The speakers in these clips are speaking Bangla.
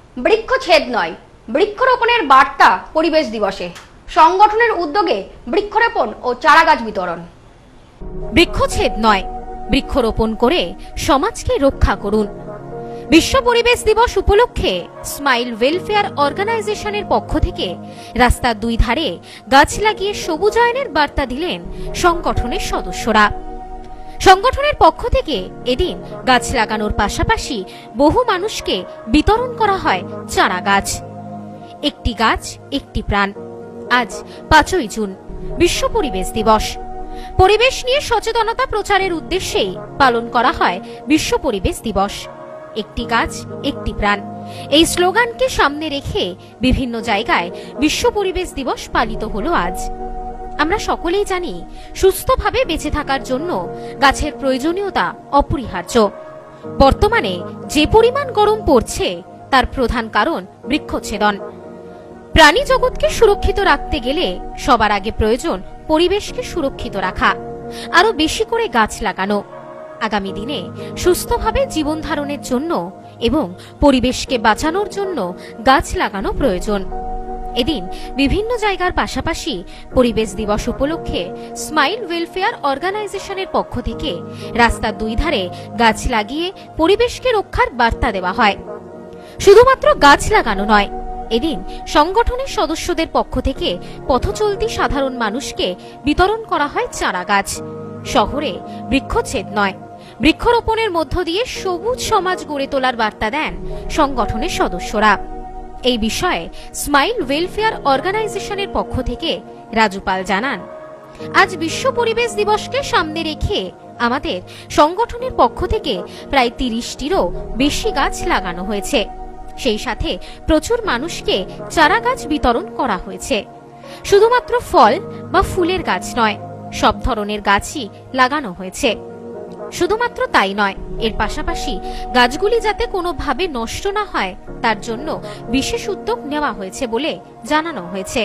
বৃক্ষছেদ নয়, বৃক্ষরোপণের বার্তা পরিবেশ দিবসে। সংগঠনের উদ্যোগে বৃক্ষরোপণ ও চারাগাছ বিতরণ। বৃক্ষছেদ নয়, বৃক্ষরোপণ করে সমাজকে রক্ষা করুন। বিশ্ব পরিবেশ দিবস উপলক্ষে স্মাইল ওয়েলফেয়ার অর্গানাইজেশনের পক্ষ থেকে রাস্তার দুই ধারে গাছ লাগিয়ে সবুজায়নের বার্তা দিলেন সংগঠনের সদস্যরা। সংগঠনের পক্ষ থেকে এদিন গাছ লাগানোর পাশাপাশি বহু মানুষকে বিতরণ করা হয় চারা গাছ। একটি গাছ একটি প্রাণ। আজ 5ই জুন বিশ্ব পরিবেশ দিবস। পরিবেশ নিয়ে সচেতনতা প্রচারের উদ্দেশ্যেই পালন করা হয় বিশ্ব পরিবেশ দিবস। একটি গাছ একটি প্রাণ, এই স্লোগানকে সামনে রেখে বিভিন্ন জায়গায় বিশ্ব পরিবেশ দিবস পালিত হলো আজ। আমরা সকলেই জানি, সুস্থভাবে বেঁচে থাকার জন্য গাছের প্রয়োজনীয়তা অপরিহার্য। বর্তমানে যে পরিমাণ গরম পড়ছে তার প্রধান কারণ বৃক্ষচ্ছেদন। প্রাণী জগৎকে সুরক্ষিত রাখতে গেলে সবার আগে প্রয়োজন পরিবেশকে সুরক্ষিত রাখা, আরো বেশি করে গাছ লাগানো। আগামী দিনে সুস্থভাবে জীবন ধারণের জন্য এবং পরিবেশকে বাঁচানোর জন্য গাছ লাগানো প্রয়োজন। এদিন বিভিন্ন জায়গার পাশাপাশি পরিবেশ দিবস উপলক্ষে স্মাইল ওয়েলফেয়ার অর্গানাইজেশনের পক্ষ থেকে রাস্তার দুই ধারে গাছ লাগিয়ে পরিবেশকে রক্ষার বার্তা দেওয়া হয়। শুধুমাত্র গাছ লাগানো নয়, এদিন সংগঠনের সদস্যদের পক্ষ থেকে পথচলতি সাধারণ মানুষকে বিতরণ করা হয় চারা গাছ। শহরে বৃক্ষচ্ছেদ নয়, বৃক্ষরোপণের মধ্য দিয়ে সবুজ সমাজ গড়ে তোলার বার্তা দেন সংগঠনের সদস্যরা। এই বিষয়ে স্মাইল ওয়েলফেয়ার অর্গানাইজেশনের পক্ষ থেকে রাজু পাল জানান, আজ বিশ্ব পরিবেশ দিবসকে সামনে রেখে আমাদের সংগঠনের পক্ষ থেকে প্রায় 30টিরও বেশি গাছ লাগানো হয়েছে। সেই সাথে প্রচুর মানুষকে চারা গাছ বিতরণ করা হয়েছে। শুধুমাত্র ফল বা ফুলের গাছ নয়, সব ধরনের গাছই লাগানো হয়েছে। শুধুমাত্র তাই নয়, এর পাশাপাশি গাছগুলি যাতে কোনোভাবে নষ্ট না হয় তার জন্য বিশেষ উদ্যোগ নেওয়া হয়েছে বলে জানানো হয়েছে।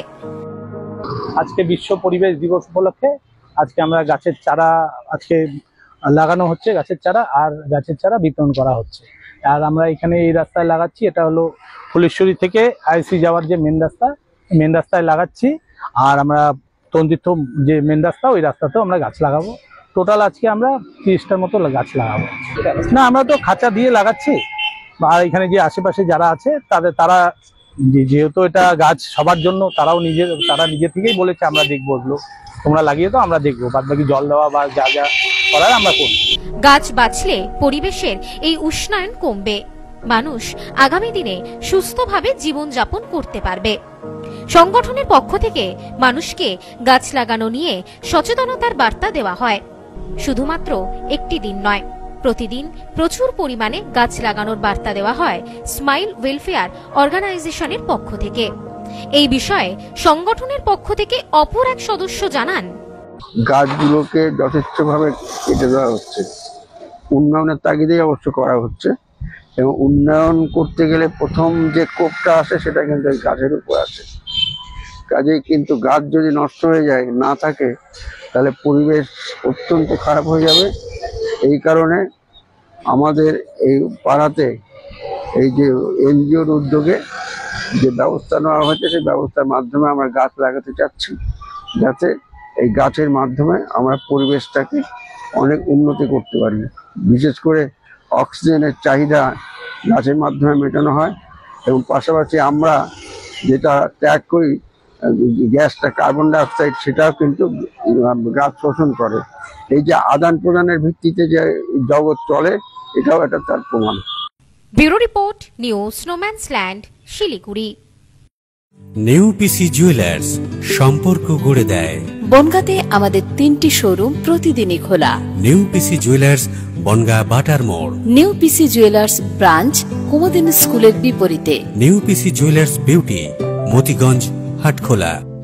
আজকে বিশ্ব পরিবেশ দিবস উপলক্ষে আজকে আমরা গাছের চারা আজকে লাগানো হচ্ছে, গাছের চারা আর গাছের চারা বিতরণ করা হচ্ছে। আর আমরা এখানে এই রাস্তায় লাগাচ্ছি, এটা হলো ফুলেশ্বরী থেকে আইসি যাওয়ার যে মেন রাস্তায় লাগাচ্ছি। আর আমরা তন্দিত্ব যে মেন রাস্তা, ওই রাস্তাতেও আমরা গাছ লাগাবো। টোটাল আজকে আমরা 30টার মতো গাছ লাগাবো। না, আমরা তো খাঁচা দিয়ে লাগাচ্ছি। আর এখানে যে আশেপাশে যারা আছে তারা যেহেতু এটা গাছ সবার জন্য, তারা নিজে থেকেই বলেছে আমরা দেখবো, ওগুলো তোমরা লাগিয়ে তো আমরা দেখবো, বাদ বাকি জল দেওয়া বা যা যা করার আমরা করব। গাছ বাঁচলে পরিবেশের এই উষ্ণায়ন কমবে, মানুষ আগামী দিনে সুস্থভাবে জীবনযাপন করতে পারবে। সংগঠনের পক্ষ থেকে মানুষকে গাছ লাগানো নিয়ে সচেতনতার বার্তা দেওয়া হয়। শুধুমাত্র একটি দিন নয়, প্রতিদিন প্রচুর পরিমাণে গাছ লাগানোর বার্তা দেওয়া হয় স্মাইল ওয়েলফেয়ার অর্গানাইজেশনের পক্ষ থেকে। এই বিষয়ে সংগঠনের পক্ষ থেকে অপর এক সদস্য জানান, গাছগুলোকে যথেষ্টভাবে কেটে দেওয়া হচ্ছে, উন্নয়নের তাগিদেই অবশ্য করা হচ্ছে। এবং উন্নয়ন করতে গেলে প্রথম যে কোপটা আসে সেটা কিন্তু গাছের উপর আসে। কাজেই কিন্তু গাছ যদি নষ্ট হয়ে যায়, না থাকে, তাহলে পরিবেশ অত্যন্ত খারাপ হয়ে যাবে। এই কারণে আমাদের এই পাড়াতে এই যে এনজিওর উদ্যোগে যে ব্যবস্থা নেওয়া হয়েছে, সেই ব্যবস্থার মাধ্যমে আমরা গাছ লাগাতে চাচ্ছি, যাতে এই গাছের মাধ্যমে আমরা পরিবেশটাকে অনেক উন্নতি করতে পারি। বিশেষ করে অক্সিজেনের চাহিদা গাছের মাধ্যমে মেটানো হয়। এবং পাশাপাশি আমরা যেটা ত্যাগ করি, গ্যাসটা কার্বন ডাইঅক্সাইড, সেটাও কিন্তু গাছ শোষণ করে। এই যে আদান প্রদানের ভিত্তিতে যে জগৎ চলে, এটাও একটা তার প্রমাণ। Bureau report, news snowman's land, Siliguri. New PC jewellers, সম্পর্ক গড়ে দেয়। বনগাঁতে আমাদের 3টি শোরুম প্রতিদিনই খোলা। নিউ পিসি জুয়েলার্স, বনগাঁ বাটার মোড়। New PC jewellers branch, Kumudini স্কুলের বিপরীতে। New PC jewellers beauty, Motiganj, Hatkhola.